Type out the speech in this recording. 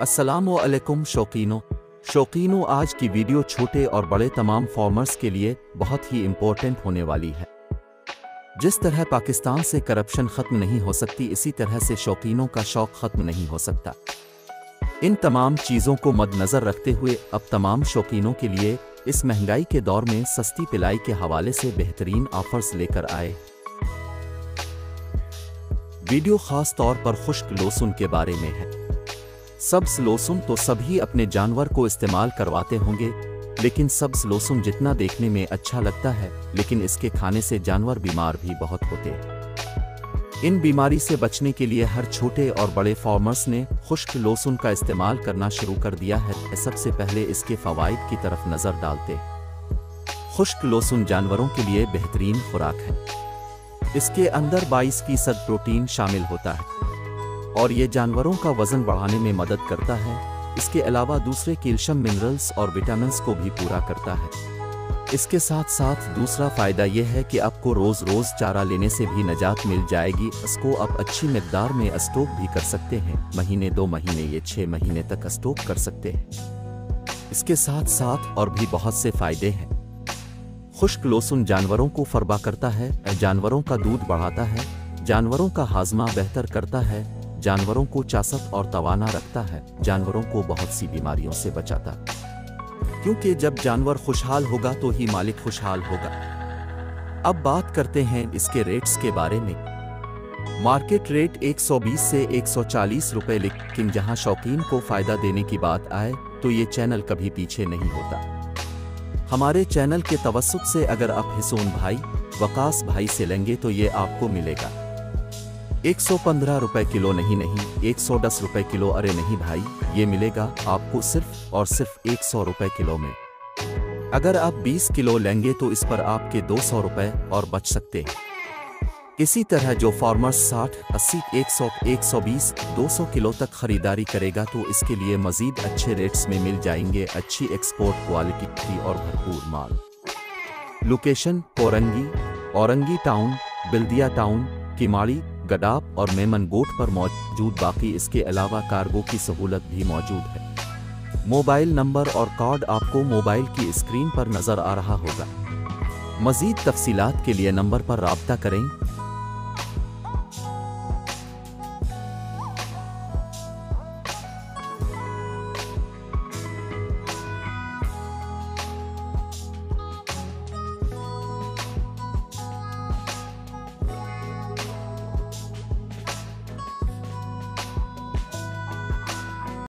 अस्सलामुअलैकुम शौकीनों, आज की वीडियो छोटे और बड़े तमाम फार्मर्स के लिए बहुत ही इम्पोर्टेंट होने वाली है। जिस तरह पाकिस्तान से करप्शन ख़त्म नहीं हो सकती, इसी तरह से शौकीनों का शौक़ ख़त्म नहीं हो सकता। इन तमाम चीज़ों को मद्देनज़र रखते हुए अब तमाम शौकीनों के लिए इस महंगाई के दौर में सस्ती पिलाई के हवाले से बेहतरीन ऑफर्स लेकर आए। वीडियो ख़ास तौर पर खुश्क लहसुन के बारे में है। सब्ज़ लहसुन तो सभी अपने जानवर को इस्तेमाल करवाते होंगे, लेकिन सब्ज़ लहसुन जितना देखने में अच्छा लगता है, लेकिन इसके खाने से जानवर बीमार भी बहुत होते हैं। इन बीमारी से बचने के लिए हर छोटे और बड़े फार्मर्स ने खुश्क लहसुन का इस्तेमाल करना शुरू कर दिया है। सबसे पहले इसके फ़वाइद की तरफ नज़र डालते हैं। खुश्क लहसुन जानवरों के लिए बेहतरीन खुराक है। इसके अंदर 22% प्रोटीन शामिल होता है और ये जानवरों का वज़न बढ़ाने में मदद करता है। इसके अलावा दूसरे कैल्शियम, मिनरल्स और विटामिन्स को भी पूरा करता है। इसके साथ साथ दूसरा फ़ायदा यह है कि आपको रोज़ चारा लेने से भी निजात मिल जाएगी। इसको आप अच्छी मिक़दार में स्टोक भी कर सकते हैं। महीने 2 महीने या 6 महीने तक स्टोक कर सकते हैं। इसके साथ साथ और भी बहुत से फ़ायदे हैं। खुश्क लहसुन जानवरों को फरबा करता है, जानवरों का दूध बढ़ाता है, जानवरों का हाजमा बेहतर करता है, जानवरों को चासत और तवाना रखता है, जानवरों को बहुत सी बीमारियों से बचाता है, क्योंकि जब जानवर खुशहाल होगा तो ही मालिक खुशहाल होगा। अब बात करते हैं इसके रेट्स के बारे में। मार्केट रेट 120 से 140 रुपए, लेकिन जहां शौकीन को फ़ायदा देने की बात आए तो ये चैनल कभी पीछे नहीं होता। हमारे चैनल के तवस्सुत से अगर आप हिसोन भाई, वकास भाई से लेंगे तो ये आपको मिलेगा 115 रुपए किलो। नहीं 110 रुपए किलो। अरे नहीं भाई, ये मिलेगा आपको सिर्फ और सिर्फ 100 रुपए किलो में। अगर आप 20 किलो लेंगे तो इस पर आपके 200 रुपए और बच सकते हैं। इसी तरह जो फार्मर्स 60, 80, 100, 120, 200 किलो तक खरीदारी करेगा तो इसके लिए मज़ीद अच्छे रेट्स में मिल जाएंगे अच्छी एक्सपोर्ट क्वालिटी और भरपूर माल। Location Orangi town, Baldia town, Keamari, Gadap और मेमन गोट पर मौजूद। बाकी इसके अलावा कार्गो की सहूलत भी मौजूद है। मोबाइल नंबर और कार्ड आपको मोबाइल की स्क्रीन पर नज़र आ रहा होगा। मज़ीद तफसीलात के लिए नंबर पर राब्ता करें।